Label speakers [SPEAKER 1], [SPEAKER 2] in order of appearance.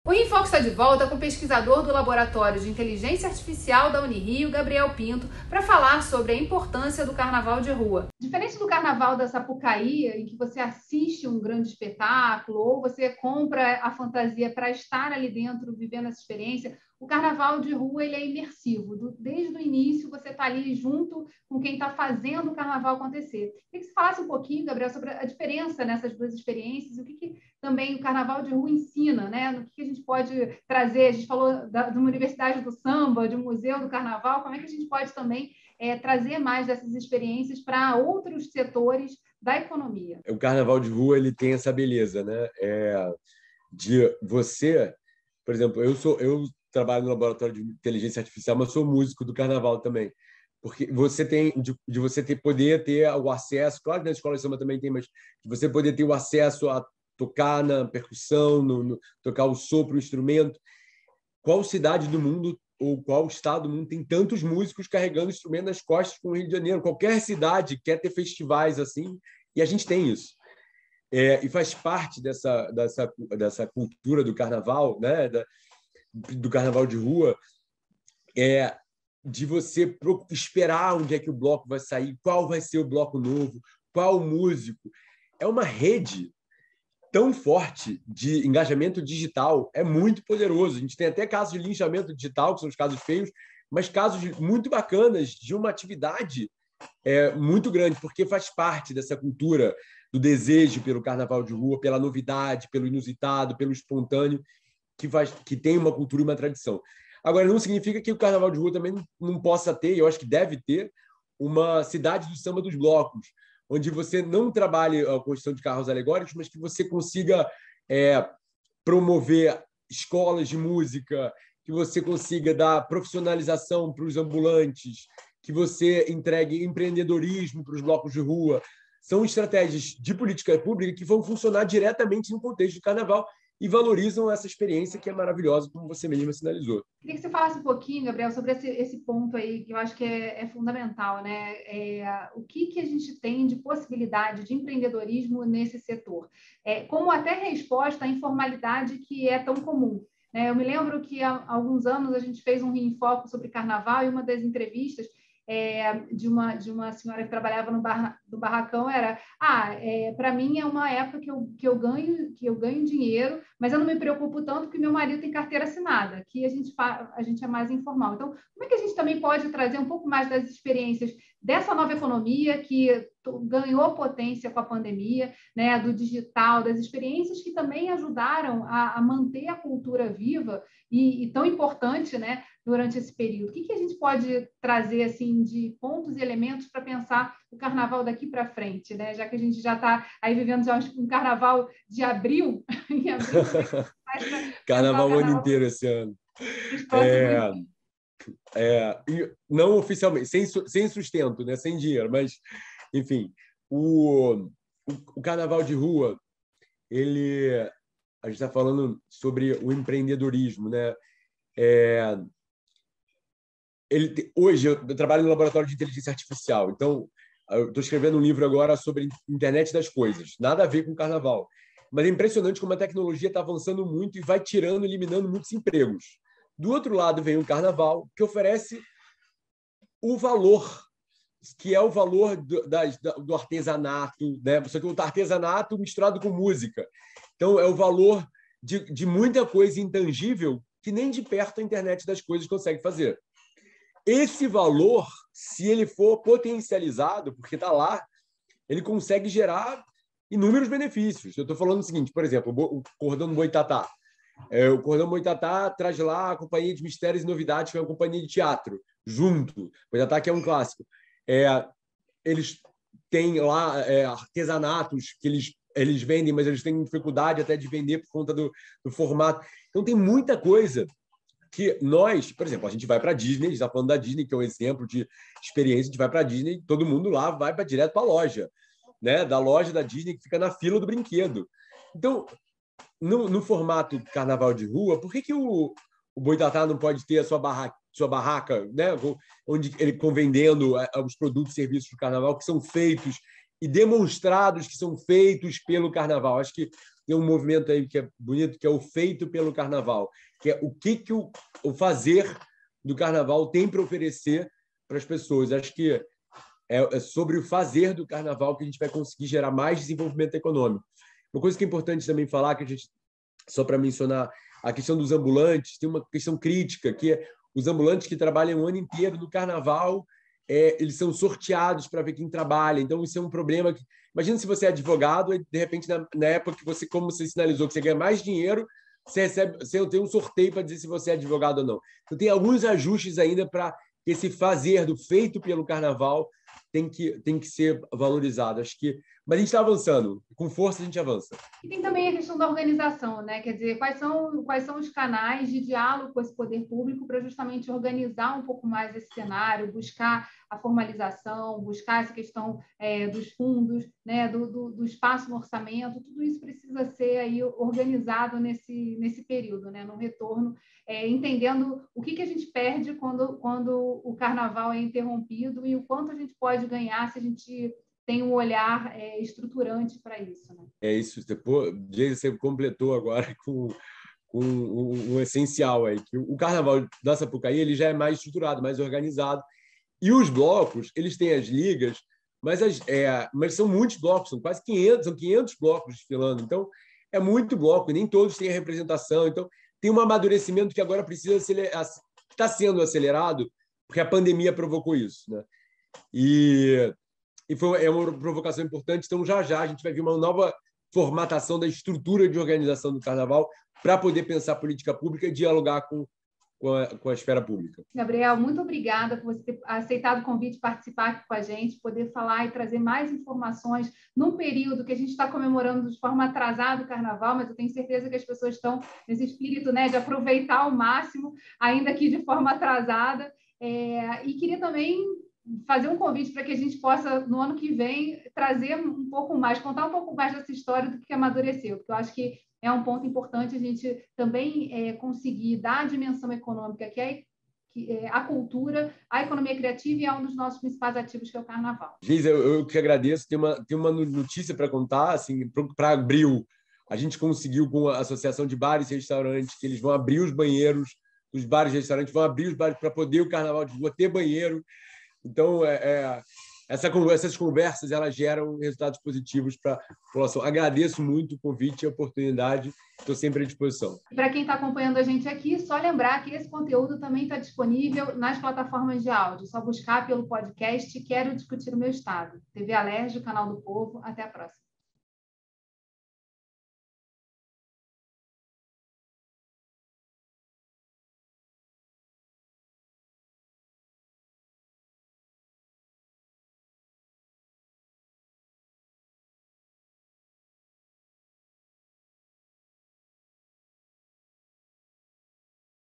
[SPEAKER 1] O Enfoque está de volta com o pesquisador do Laboratório de Inteligência Artificial da Unirio, Gabriel Pinto, para falar sobre a importância do carnaval de rua. Diferente do carnaval da Sapucaí, em que você assiste um grande espetáculo ou você compra a fantasia para estar ali dentro, vivendo essa experiência, o carnaval de rua ele é imersivo. Desde o início, você está ali junto com quem está fazendo o carnaval acontecer. Queria que você falasse um pouquinho, Gabriel, sobre a diferença nessas duas experiências e o que também o carnaval de rua ensina, né? No que a gente pode trazer. A gente falou de uma universidade do samba, de um museu do carnaval, como é que a gente pode também trazer mais dessas experiências para outros setores da economia?
[SPEAKER 2] O carnaval de rua ele tem essa beleza, né? De você, por exemplo, eu trabalho no laboratório de inteligência artificial, mas sou músico do carnaval também. Porque você tem de você poder ter o acesso, claro que na escola de samba também tem, mas de você poder ter o acesso a tocar na percussão, tocar o sopro, o instrumento. Qual cidade do mundo ou qual estado do mundo tem tantos músicos carregando instrumento nas costas como o Rio de Janeiro? Qualquer cidade quer ter festivais assim, e a gente tem isso. E faz parte dessa cultura do carnaval, né? Do carnaval de rua, de você esperar onde é que o bloco vai sair, qual vai ser o bloco novo, qual músico. É uma rede tão forte de engajamento digital, é muito poderoso. A gente tem até casos de linchamento digital, que são os casos feios, mas casos muito bacanas de uma atividade muito grande, porque faz parte dessa cultura do desejo pelo carnaval de rua, pela novidade, pelo inusitado, pelo espontâneo, que tem uma cultura e uma tradição. Agora, não significa que o carnaval de rua também não possa ter, eu acho que deve ter, uma cidade do samba dos blocos, onde você não trabalhe a construção de carros alegóricos, mas que você consiga promover escolas de música, que você consiga dar profissionalização para os ambulantes, que você entregue empreendedorismo para os blocos de rua. São estratégias de política pública que vão funcionar diretamente no contexto do carnaval e valorizam essa experiência que é maravilhosa, como você mesmo sinalizou.
[SPEAKER 1] Queria que você falasse um pouquinho, Gabriel, sobre esse ponto aí, que eu acho que é fundamental, né? O que a gente tem de possibilidade de empreendedorismo nesse setor? Como até resposta à informalidade que é tão comum. Né? Eu me lembro que há alguns anos a gente fez um Rio em Foco sobre carnaval e uma das entrevistas de uma senhora que trabalhava no barracão era para mim é uma época que eu ganho dinheiro, mas eu não me preocupo tanto porque meu marido tem carteira assinada, aqui a gente é mais informal. Então, como é que a gente também pode trazer um pouco mais das experiências dessa nova economia que ganhou potência com a pandemia, né, do digital, das experiências que também ajudaram a manter a cultura viva e tão importante, né, durante esse período? O que a gente pode trazer assim de pontos e elementos para pensar o carnaval daqui para frente, né? Já que a gente já está aí vivendo já um carnaval de abril, em abril,
[SPEAKER 2] carnaval o ano inteiro esse ano. Não oficialmente, sem sustento, né? Sem dinheiro, mas, enfim, o carnaval de rua, a gente está falando sobre o empreendedorismo, né? Hoje eu trabalho no laboratório de inteligência artificial, então eu estou escrevendo um livro agora sobre internet das coisas, nada a ver com carnaval, mas é impressionante como a tecnologia está avançando muito e vai tirando, eliminando muitos empregos. Do outro lado vem o carnaval, que oferece o valor, que é o valor do artesanato, né? Só que o artesanato misturado com música. Então, é o valor de muita coisa intangível que nem de perto a internet das coisas consegue fazer. Esse valor, se ele for potencializado, porque está lá, ele consegue gerar inúmeros benefícios. Eu estou falando o seguinte, por exemplo, o Cordão do Boitatá. O Cordão do Boitatá traz lá a Companhia de Mistérios e Novidades, que é uma companhia de teatro, junto. Boitatá, que é um clássico. Eles têm lá artesanatos que eles vendem, mas eles têm dificuldade até de vender por conta do formato. Então, tem muita coisa que nós, por exemplo, a gente vai para a Disney, a gente está falando da Disney, que é um exemplo de experiência, a gente vai para a Disney, todo mundo lá vai direto para a loja, né? Da loja da Disney que fica na fila do brinquedo. Então, no formato carnaval de rua, por que o Boitatá não pode ter a sua barraca, né? Onde ele vendendo os produtos e serviços do carnaval que são feitos e demonstrados que são feitos pelo carnaval? Acho que tem um movimento aí que é bonito, que é o feito pelo carnaval, que é o que o fazer do carnaval tem para oferecer para as pessoas. Acho que é sobre o fazer do carnaval que a gente vai conseguir gerar mais desenvolvimento econômico. Uma coisa que é importante também falar, que a gente, só para mencionar, a questão dos ambulantes, tem uma questão crítica, que é os ambulantes que trabalham o ano inteiro no carnaval, eles são sorteados para ver quem trabalha. Então, isso é um problema. Imagina se você é advogado e, de repente, na época que você, como você sinalizou, que você ganha mais dinheiro, você tem um sorteio para dizer se você é advogado ou não. Então, tem alguns ajustes ainda para esse fazer do feito pelo carnaval tem que ser valorizado. Acho que... Mas a gente está avançando. Com força, a gente avança.
[SPEAKER 1] E tem também a questão da organização, né? Quer dizer, quais são os canais de diálogo com esse poder público para justamente organizar um pouco mais esse cenário, buscar a formalização, buscar essa questão dos fundos, né? do espaço no orçamento. Tudo isso precisa ser aí organizado nesse período, né? No retorno, entendendo o que a gente perde quando o carnaval é interrompido e o quanto a gente pode ganhar se a gente tem um olhar estruturante para isso. Né?
[SPEAKER 2] É isso. Você completou agora com um essencial aí, que o carnaval da Sapucaí ele já é mais estruturado, mais organizado. E os blocos, eles têm as ligas, mas são muitos blocos, são quase 500, são 500 blocos desfilando. Então, é muito bloco, e nem todos têm a representação. Então, tem um amadurecimento que agora está sendo acelerado, porque a pandemia provocou isso. Né? É uma provocação importante. Então, já a gente vai ver uma nova formatação da estrutura de organização do carnaval para poder pensar política pública e dialogar com a esfera pública.
[SPEAKER 1] Gabriel, muito obrigada por você ter aceitado o convite de participar aqui com a gente, poder falar e trazer mais informações num período que a gente está comemorando de forma atrasada o carnaval, mas eu tenho certeza que as pessoas estão nesse espírito, né, de aproveitar ao máximo, ainda que de forma atrasada. E queria também fazer um convite para que a gente possa, no ano que vem, trazer um pouco mais, contar um pouco mais dessa história do que amadureceu, porque eu acho que é um ponto importante a gente também conseguir dar a dimensão econômica que é a cultura, a economia criativa, e é um dos nossos principais ativos, que é o carnaval.
[SPEAKER 2] Geisa, eu que agradeço. Tem uma notícia para contar. Assim, para abril, a gente conseguiu com a Associação de Bares e Restaurantes que eles vão abrir os banheiros, os bares e restaurantes vão abrir os bares para poder o carnaval de rua ter banheiro. Então, essas conversas elas geram resultados positivos para a população. Agradeço muito o convite e a oportunidade. Estou sempre à disposição.
[SPEAKER 1] Para quem está acompanhando a gente aqui, só lembrar que esse conteúdo também está disponível nas plataformas de áudio. Só buscar pelo podcast Quero Discutir o Meu Estado. TV Alerj, Canal do Povo. Até a próxima.